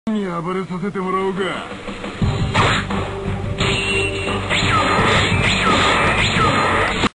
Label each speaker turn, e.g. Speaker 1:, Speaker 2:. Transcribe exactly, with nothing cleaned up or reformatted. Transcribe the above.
Speaker 1: に暴れさせてもらおうか。